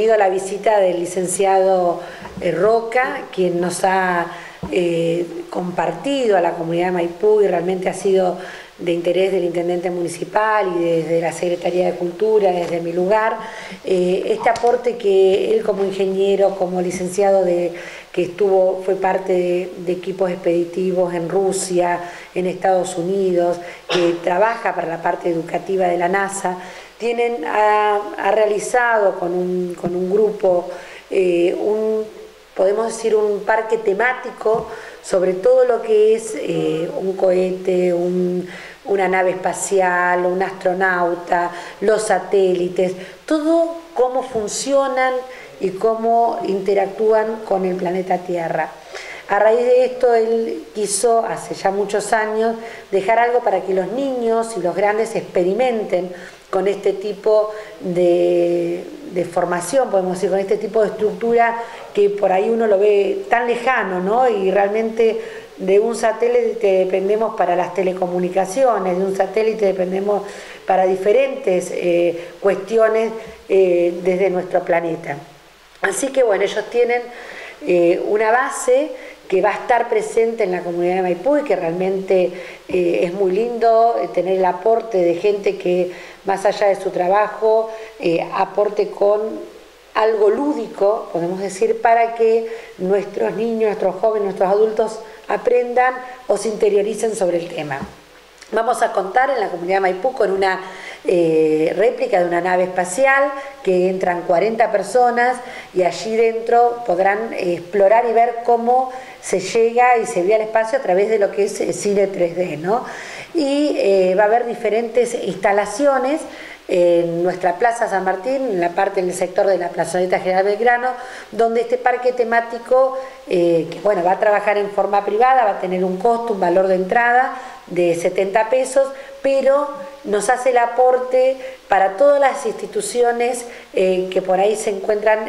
tenido la visita del licenciado Roca, quien nos ha compartido a la comunidad de Maipú y realmente ha sido de interés del intendente municipal y desde la Secretaría de Cultura, desde mi lugar, este aporte que él como ingeniero, como licenciado que fue parte de equipos expeditivos en Rusia, en Estados Unidos, que trabaja para la parte educativa de la NASA, ha realizado con un grupo podemos decir un parque temático sobre todo lo que es un cohete, una nave espacial, un astronauta, los satélites, todo cómo funcionan y cómo interactúan con el planeta Tierra. A raíz de esto él quiso, hace ya muchos años, dejar algo para que los niños y los grandes experimenten con este tipo de formación, podemos decir, con este tipo de estructura que por ahí uno lo ve tan lejano, ¿no? Y realmente de un satélite dependemos para las telecomunicaciones, de un satélite dependemos para diferentes cuestiones desde nuestro planeta. Así que bueno, ellos tienen una base que va a estar presente en la comunidad de Maipú y que realmente es muy lindo tener el aporte de gente que más allá de su trabajo aporte con algo lúdico, podemos decir, para que nuestros niños, nuestros jóvenes, nuestros adultos aprendan o se interioricen sobre el tema. Vamos a contar en la comunidad de Maipú con una réplica de una nave espacial que entran 40 personas y allí dentro podrán explorar y ver cómo se llega y se ve al espacio a través de lo que es cine 3D, ¿no? Y va a haber diferentes instalaciones en nuestra Plaza San Martín, en la parte del sector de la Plazoleta General Belgrano, donde este parque temático, que bueno, va a trabajar en forma privada, va a tener un costo, un valor de entrada de 70 pesos, pero nos hace el aporte para todas las instituciones que por ahí se encuentran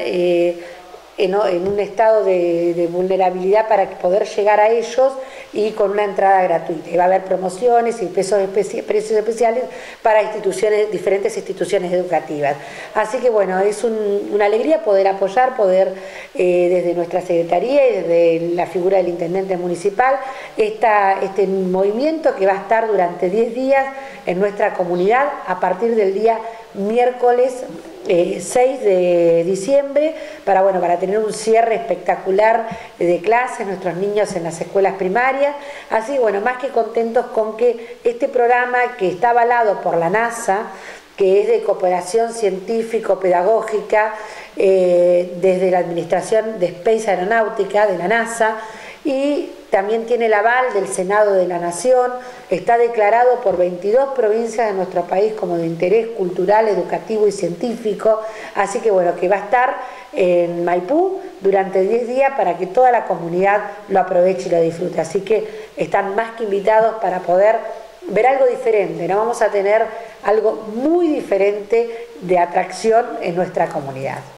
en un estado de vulnerabilidad para poder llegar a ellos y con una entrada gratuita. Y va a haber promociones y precios especiales para diferentes instituciones educativas. Así que bueno, es una alegría poder apoyar, desde nuestra Secretaría y desde la figura del intendente municipal, este movimiento que va a estar durante 10 días en nuestra comunidad a partir del día miércoles 6 de diciembre para tener un cierre espectacular de clases, nuestros niños en las escuelas primarias. Así, bueno, más que contentos con que este programa que está avalado por la NASA, que es de cooperación científico-pedagógica desde la Administración de Space Aeronáutica de la NASA, y también tiene el aval del Senado de la Nación, está declarado por 22 provincias de nuestro país como de interés cultural, educativo y científico, así que bueno, que va a estar en Maipú durante 10 días para que toda la comunidad lo aproveche y lo disfrute, así que están más que invitados para poder ver algo diferente, ¿no? Vamos a tener algo muy diferente de atracción en nuestra comunidad.